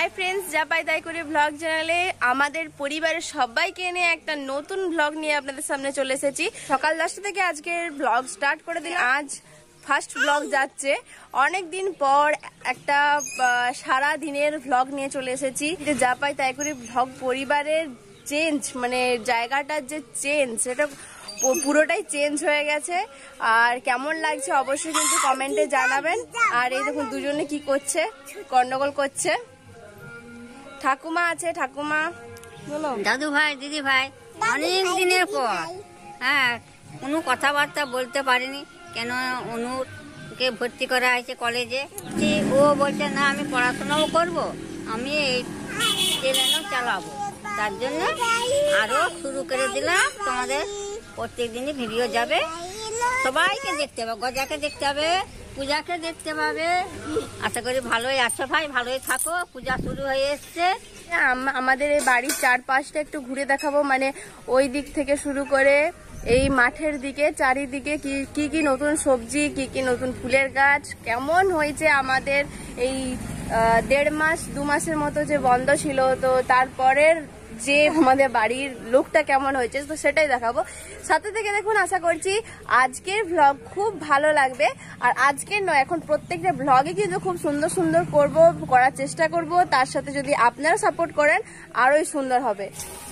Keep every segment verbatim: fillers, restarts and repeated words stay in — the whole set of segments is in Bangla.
হাই ফ্রেন্ডস, যা পাই তাই করি ব্লগ চ্যানেলে আমাদের পরিবারের সবাইকে নিয়ে একটা নতুন ব্লগ নিয়ে আপনাদের সামনে চলে এসেছি। সকাল দশটা থেকে আজকের ব্লগ স্টার্ট করে দিলাম। আজ ফার্স্ট ব্লগ যাচ্ছে। অনেক দিন পর একটা সারা দিনের ব্লগ নিয়ে চলে এসেছি। যে যা পাই তাই করি ব্লগ পরিবারের চেঞ্জ, মানে জায়গাটার যে চেঞ্জ, সেটা পুরোটাই চেঞ্জ হয়ে গেছে। আর কেমন লাগছে অবশ্যই কিন্তু কমেন্টে জানাবেন। আর এই দেখুন দুজনে কি করছে, গন্ডগোল করছে। ঠাকুমা আছে, ঠাকুমা বলো। দাদু ভাই, দিদি ভাই, অনেক দিনের পর হ্যাঁ অনু কথাবার্তা বলতে পারিনি। কেন অনুকে ভর্তি করা হয়েছে কলেজে, ও বলছে না আমি পড়াশোনাও করব, আমি এই ট্রেনও চালাবো। তার জন্য আরো শুরু করে দিলাম। তোমাদের প্রত্যেক দিনই ভিডিও যাবে, সবাইকে দেখতে হবে, গজাকে দেখতে হবে, পূজাকে দেখতে পাবে। আশা করি ভালোই আছো ভাই, ভালোই থাকো। পূজা শুরু হয়ে এসছে। আমাদের এই বাড়ির চারপাশটা একটু ঘুরে দেখাবো, মানে ওই দিক থেকে শুরু করে এই মাঠের দিকে চারিদিকে কি কি কি নতুন সবজি, কি কি নতুন ফুলের গাছ, কেমন হয়েছে আমাদের এই দেড় মাস দু মাসের মতো যে বন্ধ ছিল, তো তারপরের যে আমাদের বাড়ির লোকটা কেমন হয়েছে, তো সেটাই দেখাবো। সাথে থেকে দেখুন, আশা করছি আজকের ভ্লগ খুব ভালো লাগবে। আর আজকের নয়, এখন প্রত্যেকটা ভ্লগে কিন্তু খুব সুন্দর সুন্দর করব, করার চেষ্টা করব। তার সাথে যদি আপনারা সাপোর্ট করেন আরোই সুন্দর হবে।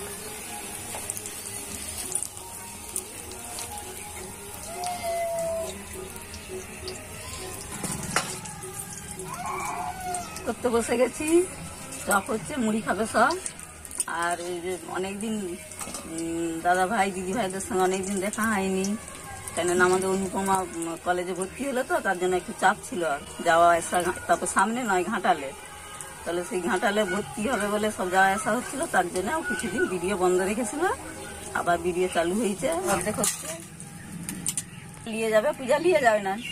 করতে বসে গেছি। চপ হচ্ছে, মুড়ি খাবে সব। আর ওই যে অনেকদিন দাদা ভাই দিদি ভাইদের সঙ্গে অনেকদিন দেখা হয়নি, কেননা আমাদের অনুপমা কলেজে ভর্তি হলো, তো তার জন্য একটু চাপ ছিল। আর যাওয়া আসা, তারপর সামনে নয় ঘাটালে, তাহলে সেই ঘাটালে ভর্তি হবে বলে সব যাওয়া আসা হচ্ছিল। তার জন্য কিছুদিন ভিডিও বন্ধ রেখেছিল, আবার ভিডিও চালু হয়েছে। অর্ধেক হচ্ছে, নিয়ে যাবে পূজা, নিয়ে যাবে না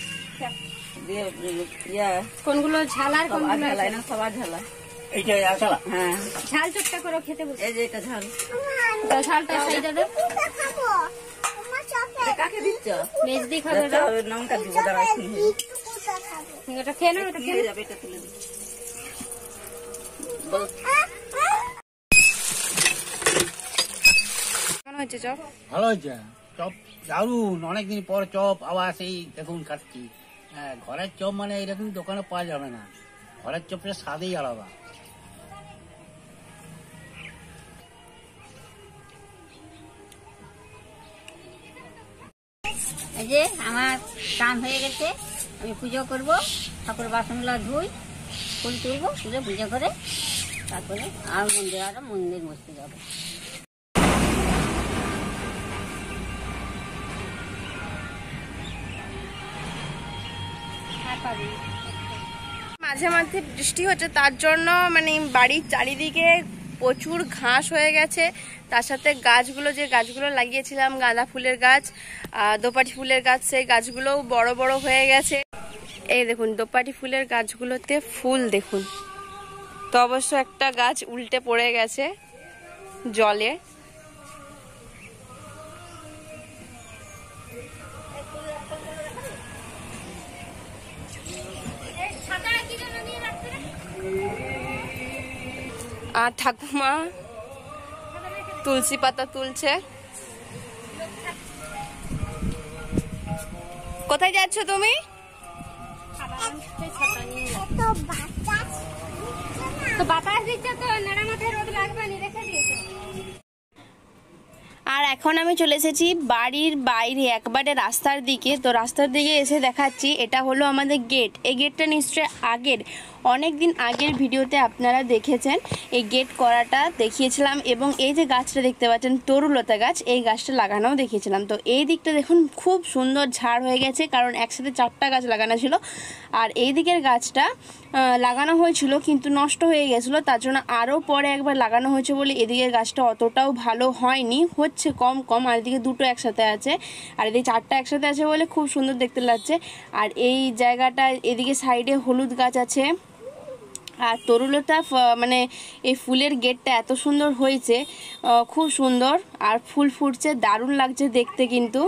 কোনগুলো ঝালার, সবার ঝালাই না, সবার ঝালা। এইটা ঝালা, হ্যাঁ ঝাল চটকা করে খেতে বসে। এই যে এটা ঝাল, ঝালটা সাইডে দে। কাকে দিচ্ছ? মেজদি খাবে, লঙ্কা দিব, দাঁড়া এটা খেয়ে নাও, এটা খেয়ে যাবে, এটা তুলে দিই। কেমন হয়েছে চপ? ভালো হয়েছে চপ, দারুন। অনেকদিন পর চপ আবার সেই দেখুন খাচ্ছি। হ্যাঁ, ঘরের চপ মানে এরকম দোকানে পাওয়া যাবে না। ঘরের চপের স্বাদেই আলাদা। এই যে আমার স্নান হয়ে গেছে, আমি পুজো করবো, ঠাকুর বাসনগুলো ধুই, ফুল তুলবো, তুলে পুজো করে তারপরে আর মন্দির আরো মন্দির বসতে যাবো। মাঝে মাঝে বৃষ্টি হচ্ছে, তার জন্য মানে বাড়ির চারিদিকে প্রচুর ঘাস হয়ে গেছে। তার সাথে গাছগুলো, যে গাছগুলো লাগিয়েছিলাম, গাঁদা ফুলের গাছ, দোপাটি ফুলের গাছ, সেই গাছগুলোও বড় বড় হয়ে গেছে। এই দেখুন দোপাটি ফুলের গাছগুলোতে ফুল দেখুন। তো অবশ্য একটা গাছ উল্টে পড়ে গেছে জলে। আর ঠাকুমা তুলসী পাতা তুলছে। কোথায় যাচ্ছ তুমি? তো বাতাস দিচ্ছে, তো নেড়া মাথায় রোদ লাগবে, রেখে দিয়েছে। আর এখন আমি চলে এসেছি বাড়ির বাইরে, একবারে রাস্তার দিকে। তো রাস্তার দিকে এসে দেখাচ্ছি, এটা হলো আমাদের গেট। এই গেটটা নিশ্চয়ই আগের, অনেক দিন আগের ভিডিওতে আপনারা দেখেছেন। এই গেট করাটা দেখিয়েছিলাম, এবং এই যে গাছটা দেখতে পাচ্ছেন তরুলতা গাছ, এই গাছটা লাগানোও দেখিয়েছিলাম। তো এই দিকটা দেখুন খুব সুন্দর ঝাড় হয়ে গেছে, কারণ একসাথে চারটা গাছ লাগানো ছিল। আর এই দিকের গাছটা লাগানো হয়েছিল কিন্তু নষ্ট হয়ে গেছিলো, তার জন্য আরও পরে একবার লাগানো হয়েছে বলে এদিকের গাছটা অতটাও ভালো হয়নি, হচ্ছে কম কম। আর এদিকে দুটো একসাথে আছে, আর এদিকে চারটা একসাথে আছে বলে খুব সুন্দর দেখতে লাগছে। আর এই জায়গাটা, এদিকে সাইডে হলুদ গাছ আছে। আর তরুলতা মানে এই ফুলের গেটটা এত সুন্দর হয়েছে, খুব সুন্দর। আর ফুল ফুটছে, দারুণ লাগছে দেখতে কিন্তু।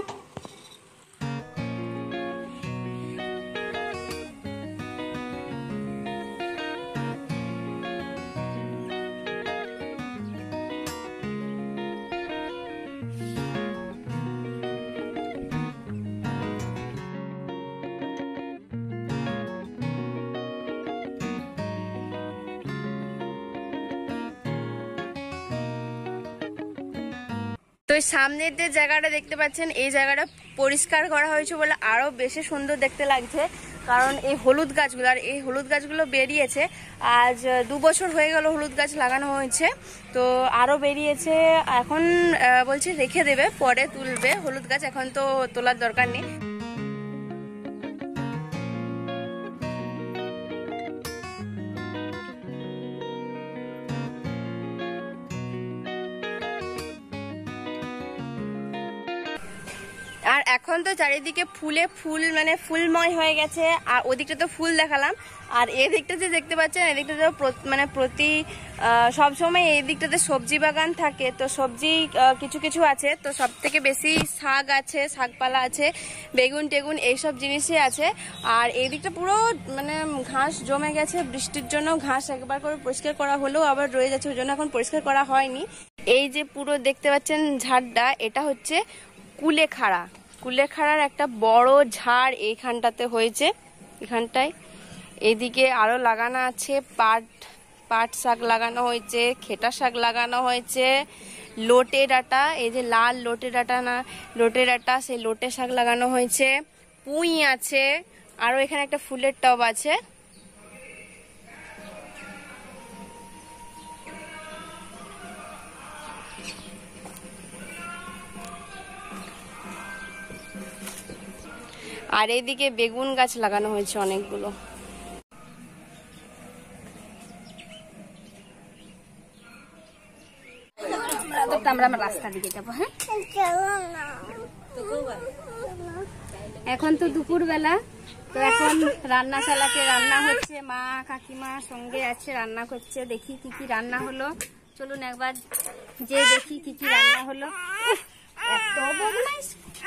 তো সামনের যে জায়গাটা দেখতে পাচ্ছেন এই জায়গাটা পরিষ্কার করা হয়েছে বলে আরো বেশি সুন্দর দেখতে লাগছে, কারণ এই হলুদ গাছগুলো আর এই হলুদ গাছগুলো বেরিয়েছে আজ দু বছর হয়ে গেল হলুদ গাছ লাগানো হয়েছে, তো আরো বেরিয়েছে। এখন বলছে রেখে দেবে, পরে তুলবে হলুদ গাছ, এখন তো তোলার দরকার নেই। আর এখন তো চারিদিকে ফুলে ফুল মানে ফুলময় হয়ে গেছে, আর ওদিকটা তো ফুল দেখালাম, আর এই দিকটা যে দেখতে পাচ্ছেন এদিকটা তো মানে প্রতি সবসময় এই দিকটাতে সবজি বাগান থাকে, তো সবজি কিছু কিছু আছে, তো সব থেকে বেশি শাক আছে, শাকপালা আছে, বেগুন টেগুন এইসব জিনিসই আছে। আর এই দিকটা পুরো মানে ঘাস জমে গেছে, বৃষ্টির জন্য ঘাস একবার করে পরিষ্কার করা হলেও আবার রয়ে যাচ্ছে, ওই জন্য এখন পরিষ্কার করা হয়নি। এই যে পুরো দেখতে পাচ্ছেন ঝাড়টা, এটা হচ্ছে কুলেখাড়া, কুলেখাড়ার একটা বড় ঝাড় এইখানটাতে হয়েছে, এখানটায়। এদিকে আরো লাগানো আছে পাট, পাট শাক লাগানো হয়েছে, খেটা শাক লাগানো হয়েছে, লোটে ডাঁটা, এই যে লাল লোটে ডাঁটা না লোটে ডাঁটা, সেই লোটে শাক লাগানো হয়েছে, পুঁই আছে, আরো এখানে একটা ফুলের টব আছে। আর এইদিকে বেগুন গাছ লাগানো হয়েছে অনেকগুলো। আমরা রাস্তা দিকে যাবো। হ্যাঁ, এখন তো দুপুর বেলা, তো এখন রান্না চালাকে রান্না হচ্ছে, মা কাকিমা সঙ্গে আছে, রান্না করছে। দেখি কি কি রান্না হলো, চলুন একবার যে দেখি কি কি রান্না হলো। এত বদমাইশ।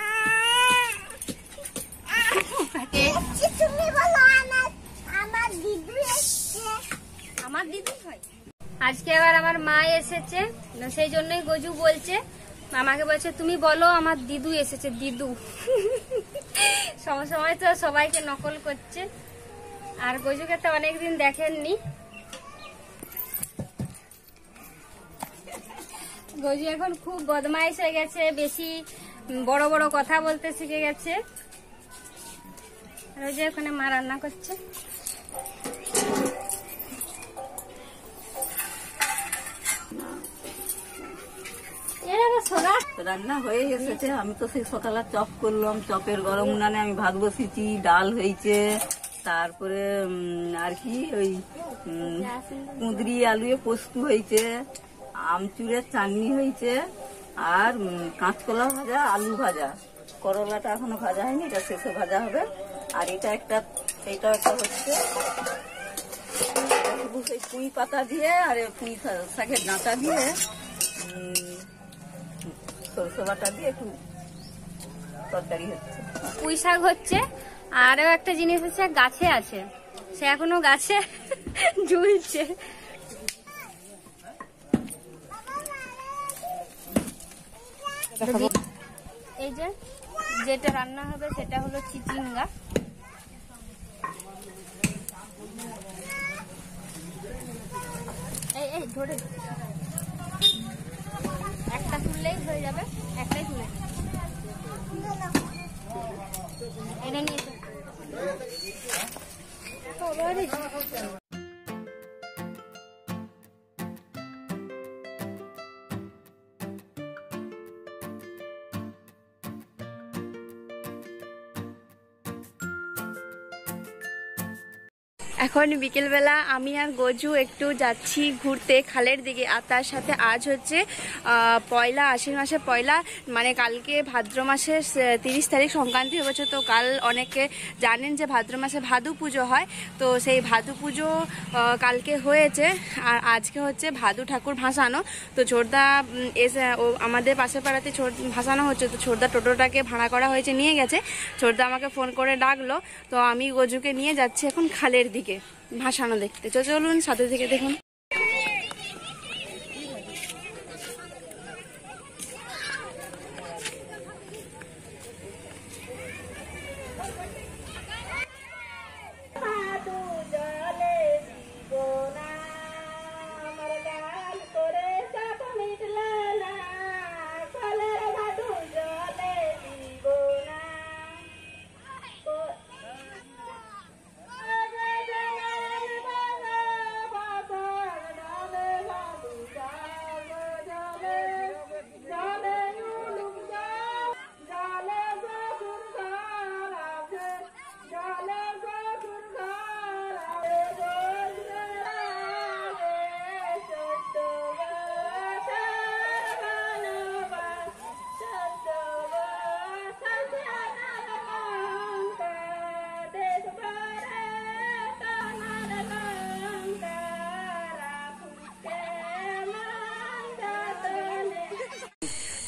আমার দিদি হয় আজকে, আবার আমার মা এসেছে, সেই জন্যই গজু বলছে, আমাকে বলছে তুমি বলো আমার দিদু এসেছে, দিদু। সব সময় তো সবাইকে নকল করছে, আর গজুকে তো অনেকদিন দেখেননি। গজু এখন খুব বদমাইশ হয়ে গেছে, বেশি বড় বড় কথা বলতে শিখে গেছে। আর ওই যে ওখানে মা রান্না করছে। রান্না হয়ে এসেছে, আমি তো সেই সকালে চপ করলাম, চপের গরম উনানে আমি ভাত বসিয়েছি, ডাল হয়েছে, তারপরে আর কি ওই কুঁদরি আলুয়ে পোস্ত হয়েছে, আমচুরের চাটনি হয়েছে, আর কাঁচকলা ভাজা, আলু ভাজা, করলাটা এখনো ভাজা হয়নি, এটা শেষে ভাজা হবে। আর এটা একটা, এইটা একটা হচ্ছে সেই পুঁই পাতা দিয়ে আর পুঁই শাকের ডাঁটা দিয়ে সরষে বাটা দিয়ে একটু তরকারি হচ্ছে। পুঁই শাক হচ্ছে, আরও একটা জিনিস হচ্ছে গাছে আছে, সে এখনো গাছে ঝুলছে। এই যে যেটা রান্না হবে সেটা হলো চিচিঙ্গা। এই এই ধরে একটা তুললেই হয়ে যাবে, একটাই তুলে এনে নিয়েছে। এখন বিকেলবেলা আমি আর গজু একটু যাচ্ছি ঘুরতে খালের দিকে, আর তার সাথে আজ হচ্ছে পয়লা আশ্বিন মাসে পয়লা, মানে কালকে ভাদ্র মাসের তিরিশ তারিখ সংক্রান্তি হয়েছে। তো কাল অনেকে জানেন যে ভাদ্র মাসে ভাদু পুজো হয়, তো সেই ভাদু পুজো কালকে হয়েছে, আর আজকে হচ্ছে ভাদু ঠাকুর ভাসানো। তো ছোটদা এসে ও আমাদের পাশের পাড়াতে ভাসানো হচ্ছে, তো ছোটদা টোটোটাকে ভাড়া করা হয়েছে, নিয়ে গেছে। ছোটদা আমাকে ফোন করে ডাকলো, তো আমি গজুকে নিয়ে যাচ্ছি এখন খালের দিকে ভাসানো দেখতে। তো চলুন সাথে থেকে দেখুন।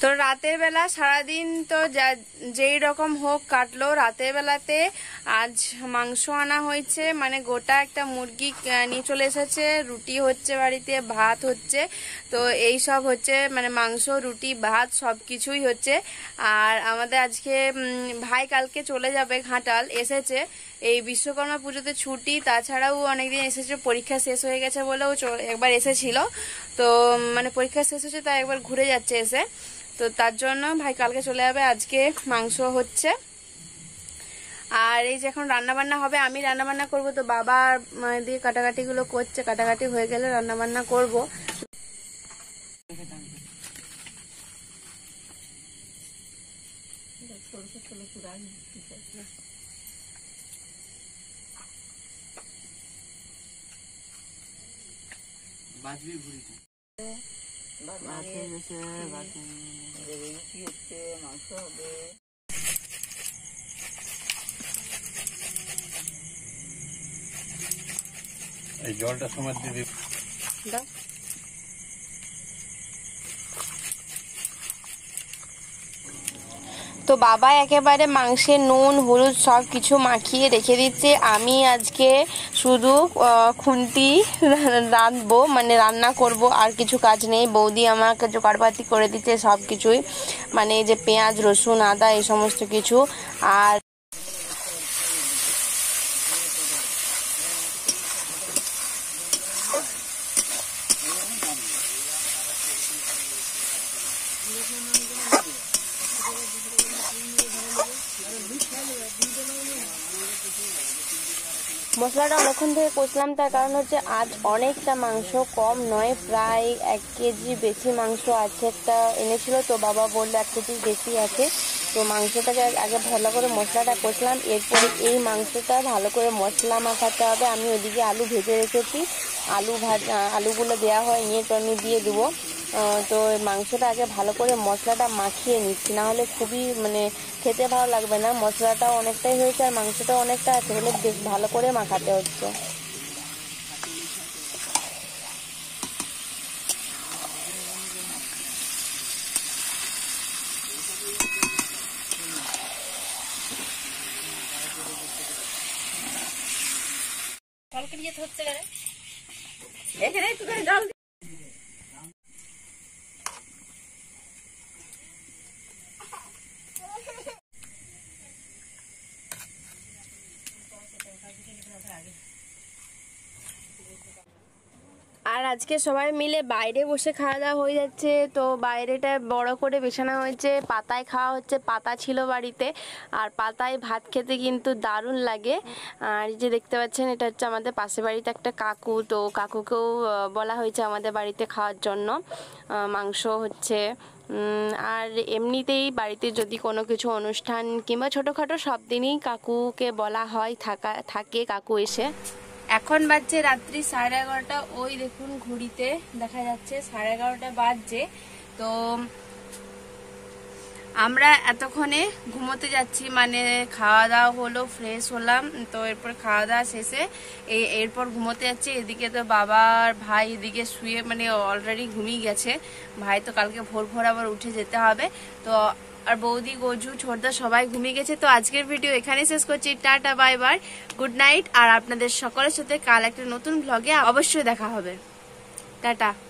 তো রাতের বেলা সারাদিন তো যেই রকম হোক কাটলো, রাতের বেলাতে আজ মাংস আনা হয়েছে, মানে গোটা একটা মুরগি নিয়ে চলে এসেছে, রুটি হচ্ছে বাড়িতে, ভাত হচ্ছে। তো এই সব হচ্ছে মানে মাংস, রুটি, ভাত সব কিছুই হচ্ছে। আর আমাদের আজকে ভাই কালকে চলে যাবে ঘাটাল, এসেছে এই বিশ্বকর্মা পুজোতে ছুটি, তাছাড়াও অনেকদিন এসেছে, পরীক্ষা শেষ হয়ে গেছে বলেও একবার এসেছিল। তো মানে পরীক্ষা শেষ হচ্ছে তাই একবার ঘুরে যাচ্ছে এসে, তো তার জন্য ভাই কালকে চলে যাবে। আজকে মাংস হচ্ছে। আর এই যে এখন রান্না বান্না হবে, আমি রান্না বান্না করবো, তো বাবা দিয়ে কাটাকাটি গুলো করছে, কাটাকাটি হয়ে গেলে রান্না বান্না করবো। মাংস হবে। এই জলটা সময় দিয়ে দিই। তো বাবা একেবারে মাংসে নুন হলুদ সব কিছু মাখিয়ে রেখে দিচ্ছে। আমি আজকে শুধু খুন্তি রাঁধবো, মানে রান্না করব, আর কিছু কাজ নেই। বৌদি আমাকে জোগাড়পাতি করে দিচ্ছে সব কিছুই, মানে যে পেঁয়াজ রসুন আদা এই সমস্ত কিছু। আর মশলাটা অনেকক্ষণ থেকে কষলাম, তার কারণ হচ্ছে আজ অনেকটা মাংস, কম নয়, প্রায় এক কেজি বেশি মাংস আছে, একটা এনেছিল। তো বাবা বললো এক কেজি বেশি আছে। তো মাংসটাকে আগে ভালো করে মশলাটা কষলাম, এরপরে এই মাংসটা ভালো করে মশলা মাখাতে হবে। আমি ওদিকে আলু ভেজে রেখেছি, আলু ভাজা আলুগুলো দেওয়া হয়, নিয়ে টনি দিয়ে দেবো। তো মাংসটা আগে ভালো করে মশলাটা মাখিয়ে নিচ্ছি, না হলে খুবই মানে খেতে ভালো লাগবে না। মশলাটাও অনেকটাই হয়েছে আর মাংসটাও অনেকটা আছে বলে বেশ ভালো করে মাখাতে হচ্ছে। এখানে একটু করে জল আর আজকে সবাই মিলে বাইরে বসে খাওয়া দাওয়া হয়ে যাচ্ছে। তো বাইরেটা বড় করে বিছানা হয়েছে, পাতায় খাওয়া হচ্ছে, পাতা ছিল বাড়িতে, আর পাতায় ভাত খেতে কিন্তু দারুণ লাগে। আর এই যে দেখতে পাচ্ছেন এটা হচ্ছে আমাদের পাশের বাড়িতে একটা কাকু, তো কাকুকেও বলা হয়েছে আমাদের বাড়িতে খাওয়ার জন্য। মাংস হচ্ছে, আর এমনিতেই বাড়িতে যদি কোনো কিছু অনুষ্ঠান কিংবা ছোটোখাটো সব দিনই কাকুকে বলা হয়, থাকা থাকে কাকু এসে। এখন বাজছে রাত্রি সাড়ে এগারোটা, ওই দেখুন ঘড়িতে দেখা যাচ্ছে সাড়ে এগারোটা বাজছে। তো আমরা এতক্ষণে ঘুমোতে যাচ্ছি, মানে খাওয়া দাওয়া হলো, ফ্রেশ হলাম, তো এরপর খাওয়া দাওয়া শেষে এই এরপর ঘুমোতে যাচ্ছি। এদিকে তো বাবার ভাই এদিকে শুয়ে মানে অলরেডি ঘুমিয়ে গেছে, ভাই তো কালকে ভোর ভোর আবার উঠে যেতে হবে। তো আর বৌদি গজু ছোটদা সবাই ঘুমিয়ে গেছে। তো আজকের ভিডিও এখানে শেষ করছি, tata bye bye, good night. আর আপনাদের সকলের সাথে কাল একটা নতুন ব্লগে অবশ্যই দেখা হবে, টাটা।